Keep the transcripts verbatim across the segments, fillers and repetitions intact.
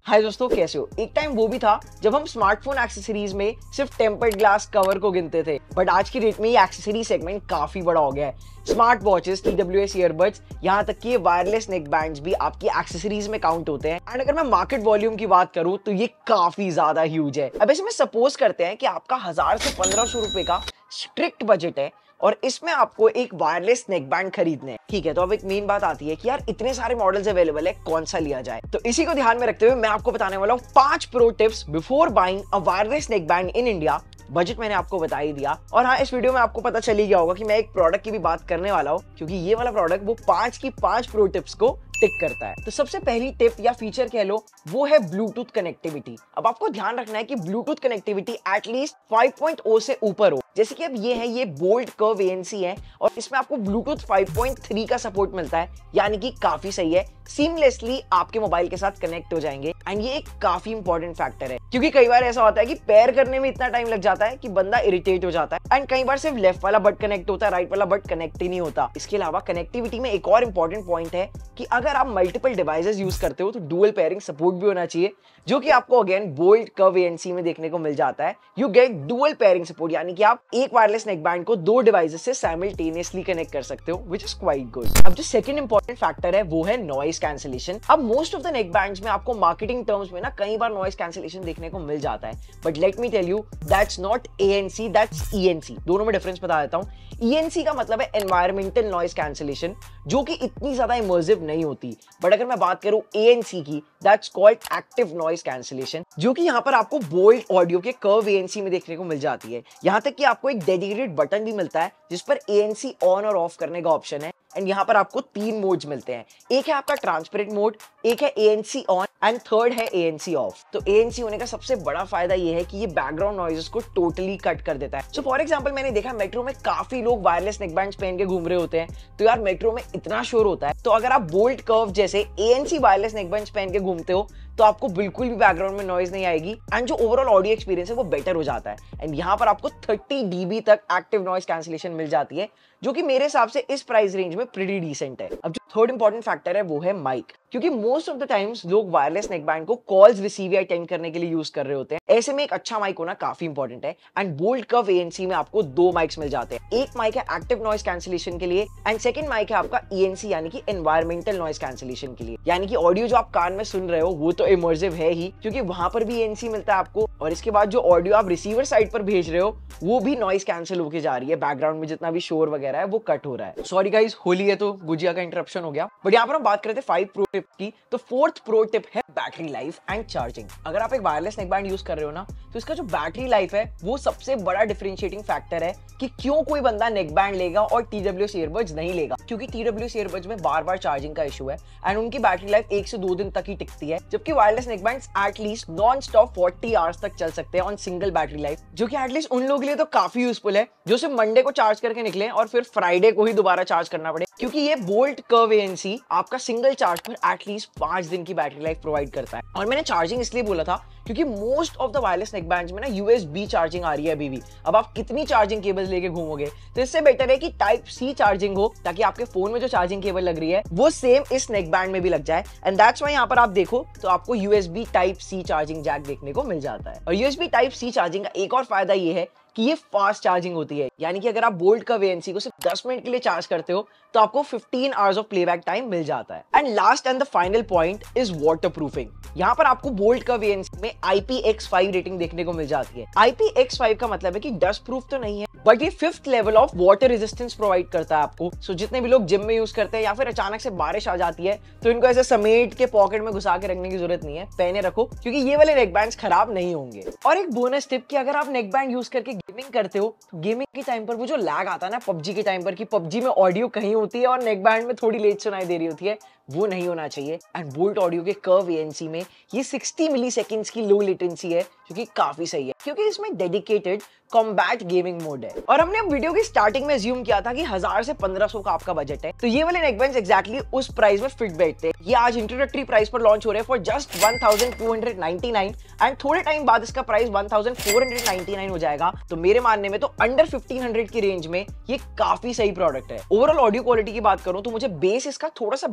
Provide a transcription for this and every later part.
हाय दोस्तों, कैसे हो? एक टाइम वो भी था जब हम स्मार्टफोन एक्सेसरीज में सिर्फ टेम्पर्ड ग्लास कवर को गिनते थे, बट आज की डेट में ये एक्सेसरी सेगमेंट काफी बड़ा हो गया है। Smart watches, T W S earbuds, यहाँ तक कि वायरलेस नेक बैंड्स भी आपकी एक्सेसरीज में काउंट होते हैं। एंड अगर मैं मार्केट वॉल्यूम की बात करूं तो ये काफी ज्यादा ह्यूज है। अब इसमें सपोज करते हैं कि आपका हजार से पंद्रह सौ रुपए का स्ट्रिक्ट बजट है और इसमें आपको एक वायरलेस नेक बैंड खरीदने हैं, ठीक है। तो अब एक मेन बात आती है कि यार इतने सारे मॉडल्स अवेलेबल है, कौन सा लिया जाए। तो इसी को ध्यान में रखते हुए मैं आपको बताने वाला हूँ पांच pro tips before buying a wireless neckband in India. Budget मैंने आपको बता ही दिया, और हाँ, इस वीडियो में आपको पता चल ही गया होगा कि मैं एक प्रोडक्ट की भी बात करने वाला हूँ, क्योंकि ये वाला प्रोडक्ट वो पांच की पांच प्रो टिप्स को टिक करता है। तो सबसे पहली टिप या फीचर कह लो वो है ब्लूटूथ कनेक्टिविटी। अब आपको ध्यान रखना है कि Bluetooth connectivity at least five point zero से ऊपर हो। जैसे कि अब ये है, ये Boult curve A N C है और इसमें आपको ब्लूटूथ फाइव पॉइंट थ्री का सपोर्ट मिलता है, यानी कि काफी सही है। सीमलेसली आपके मोबाइल के साथ कनेक्ट हो जाएंगे एंड ये एक काफी इंपॉर्टेंट फैक्टर है, क्योंकि कई बार ऐसा होता है कि पेयर करने में इतना टाइम लग जाता है कि बंदा इरिटेट हो जाता है एंड कई बार सिर्फ लेफ्ट वाला बट कनेक्ट होता है, राइट वाला बट कनेक्ट ही नहीं होता। इसके अलावा कनेक्टिविटी में एक और इंपॉर्टेंट पॉइंट है कि अगर आप मल्टीपल डिवाइसेस यूज करते हो तो डुअल पेयरिंग सपोर्ट भी होना चाहिए, जो कि आपको again Boult curve A N C में देखने को मिल जाता है। You get dual pairing support, यानी कि आप एक वायरलेस नेक बैंड को दो डिवाइसेस से साइमल्टेनियसली कनेक्ट कर सकते हो, व्हिच इज क्वाइट गुड। अब जो सेकंड इंपॉर्टेंट फैक्टर है वो है नॉइस कैंसिलेशन। अब most of the neckbands में आपको मार्केटिंग टर्म्स में ना कई बार नॉइस कैंसिलेशन देखने को मिल जाता है, but let me tell you that's not A N C, that's E N C. दोनों में डिफरेंस बता देता हूं। ई एन सी का मतलब है एनवायरमेंटल नॉइस कैंसिलेशन, जो कि इतनी ज्यादा इमर्सिव नहीं होती, बट अगर मैं बात करूं ए एन सी की, that's called active noise cancellation, जो कि यहाँ पर आपको बोल्ट ऑडियो के कर्व ए एन सी में देखने को मिल जाती है। यहाँ तक कि आपको एक डेडिकेटेड बटन भी मिलता है जिस पर ए एन सी ऑन और ऑफ करने का ऑप्शन है। एंड यहाँ पर आपको तीन मोड्स मिलते हैं, एक है आपका ट्रांसपेरेंट मोड, एक है A N C on and third है ए एन सी ऑफ। तो ए एन सी होने का सबसे बड़ा फायदा ये है कि ये बैकग्राउंड नॉइजेस को टोटली कट कर देता है। सो फॉर एग्जांपल मैंने देखा मेट्रो में काफी लोग वायरलेस नेक बैंड्स पहन के घूम रहे होते हैं, तो यार मेट्रो में इतना शोर होता है, तो अगर आप बोल्ट कर्व जैसे A N C wireless neckbands पहन के घूमते हो तो आपको बिल्कुल भी बैकग्राउंड में नॉइज नहीं आएगी एंड जो ओवरऑल ऑडियो एक्सपीरियंस है वो बेटर हो जाता है। एंड यहाँ पर आपको थर्टी डी बी तक एक्टिव नॉइज कैंसिलेशन मिल जाती है, जो कि मेरे हिसाब से इस प्राइस रेंज में प्रीटी डिसेंट है। अब जो थर्ड इंपॉर्टेंट फैक्टर है वो है माइक, क्योंकि मोस्ट ऑफ द टाइम्स लोग वायरलेस नेक बैंड को कॉल्स रिसीव या अटेंड करने के लिए यूज कर रहे होते हैं। ऐसे में एक अच्छा माइक होना काफी इंपॉर्टेंट है and Boult curve A N C में आपको दो माइक्स मिल जाते हैं। एक माइक है एक्टिव नॉइज कैंसिलेशन के लिए एंड सेकंड माइक है आपका ई एन सी, यानी कि एनवायरमेंटल नॉइज कैंसिलेशन के लिए, यानी कि ऑडियो जो आप कान में सुन रहे हो वो तो इमर्सिव है ही, क्योंकि वहां पर भी ए एन सी मिलता है आपको, और इसके बाद जो ऑडियो आप रिसीवर साइड पर भेज रहे हो वो भी नॉइज कैंसिल होके जा रही है, बैकग्राउंड में जितना भी शोर वगैरह है वो कट हो रहा है। सॉरी गाइस, होली है तो गुजिया का इंटरप्शन हो गया, बट यहाँ पर हम बात करते हैं फाइव प्रो टिप की। तो फोर्थ प्रो टिप है बैटरी लाइफ एंड चार्जिंग। अगर आप एक वायरलेस नेक बैंड यूज कर रहे हो ना, तो इसका जो बैटरी लाइफ है वो सबसे बड़ा डिफरेंशिएटिंग फैक्टर है कि क्यों कोई बंदा नेक बैंड लेगा और टी डब्ल्यू एस ईयरबड्स नहीं लेगा, क्योंकि टी डब्ल्यू एस ईयरबड्स में बार बार चार्जिंग का इशू है एंड उनकी बैटरी लाइफ एक से दो दिन तक ही टिकती है, जबकि wireless neckbands at least non stop forty hours तक चल सकते हैं ऑन सिंगल बैटरी लाइफ, जो कि एटलीस्ट उन लोगों के लिए तो काफी यूजफुल है जो सिर्फ मंडे को चार्ज करके निकले और फिर फ्राइडे को ही दोबारा चार्ज करना पड़े, क्योंकि ये Boult curve A N C आपका सिंगल चार्ज पर एटलीस्ट पांच दिन की बैटरी लाइफ प्रोवाइड करता है। और मैंने चार्जिंग इसलिए बोला था क्योंकि most of the wireless neckbands में ना यू एस बी चार्जिंग आ रही है अभी भी। अब आप कितनी चार्जिंग केबल लेके घूमोगे, तो इससे बेटर है कि टाइप सी चार्जिंग हो, ताकि आपके फोन में जो चार्जिंग केबल लग रही है वो सेम इस नेक बैंड में भी लग जाए। एंड दैट्स व्हाई यहाँ पर आप देखो तो आपको U S B type C charging jack देखने को मिल जाता है। और U S B type C charging का एक और फायदा ये है कि ये फास्ट चार्जिंग होती है, यानी कि अगर आप Boult curve A N C को सिर्फ दस मिनट के लिए चार्ज करते हो तो आपको fifteen hours of playback time मिल जाता है। And last and the final point is waterproofing. यहाँ पर आपको Boult curve A N C में I P X five rating देखने को मिल जाती है। आई पी एक्स फाइव का मतलब है कि डस्ट प्रूफ तो नहीं है, बट ये fifth level of water resistance provide करता है आपको। सो so, जितने भी लोग जिम में यूज करते हैं या फिर अचानक से बारिश आ जाती है तो इनको ऐसे समेट के पॉकेट में घुसा के रखने की जरूरत नहीं है, पहने रखो, क्योंकि ये वाले नेक बैंड्स खराब नहीं होंगे। और एक बोनस टिप कि अगर आप नेक बैंड यूज करके गेमिंग करते हो तो गेमिंग के टाइम पर वो जो लैग आता है ना पबजी के टाइम पर, कि पबजी में ऑडियो कहीं होती है और नेक बैंड में थोड़ी लेट सुनाई दे रही होती है, वो नहीं होना चाहिए। एंड बोल्ट ऑडियो के कर्व ए एन सी में ये सिक्सटी मिली सेकेंड्स की लो लेटेंसी है, जो कि काफी सही है, क्योंकि इसमें डेडिकेटेड कॉम्बैट गेमिंग मोड है। और हमने अब वीडियो की स्टार्टिंग में अज्यूम किया था कि हजार से पंद्रह सौ का आपका बजट है, तो ये वाले नेक बैंड्स एक्जैक्टली उस प्राइस में फिट बैठते हैं। ये आज इंट्रोडक्टरी प्राइस पर लॉन्च हो रहे हैं for just one thousand two hundred ninety nine and थोड़े टाइम बाद इसका price one thousand four hundred ninety nine हो जाएगा। तो मेरे मानने में तो अंडर फिफ्टीन हंड्रेड की रेंज में ये काफी सही प्रोडक्ट है। ओवरऑल ऑडियो क्वालिटी की बात करूं तो मुझे बेस इसका थोड़ा सा बेटर लगा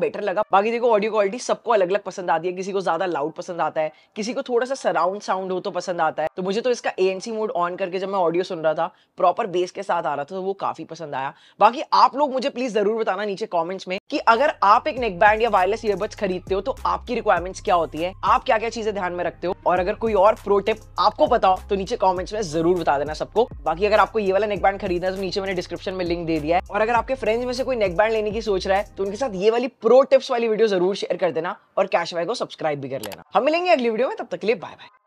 बाकी देखो ऑडियो क्वालिटी सबको अलग अलग पसंद आती है, किसी को ज्यादा लाउड पसंद आता है, किसी को थोड़ा सा सराउंड साउंड हो तो पसंद आता है। तो मुझे तो इसका A N C mode on करके जब मैं ऑडियो सुन रहा था प्रॉपर बेस के साथ आ रहा था तो वो काफी पसंद आया। बाकी आप लोग मुझे प्लीज जरूर बताना नीचे कॉमेंट्स में कि अगर आप एक नेक बैंड या वायरलेस ईयरबड्स खरीदते हो तो आपकी रिक्वायरमेंट्स क्या होती है, आप क्या क्या चीजें ध्यान में रखते हो, और अगर कोई और प्रो टिप आपको पता हो तो नीचे कमेंट्स में जरूर बता देना सबको। बाकी अगर आपको ये वाला नेक बैंड खरीदना है तो नीचे मैंने डिस्क्रिप्शन में लिंक दे दिया है, और अगर आपके फ्रेंड्स में से कोई नेक बैंड लेने की सोच रहा है तो उनके साथ ये वाली प्रो टिप्स वाली वीडियो जरूर शेयर कर देना और कैशवै को सब्सक्राइब भी कर लेना। हम मिलेंगे अगली वीडियो में, तब तक के लिए बाय बाय।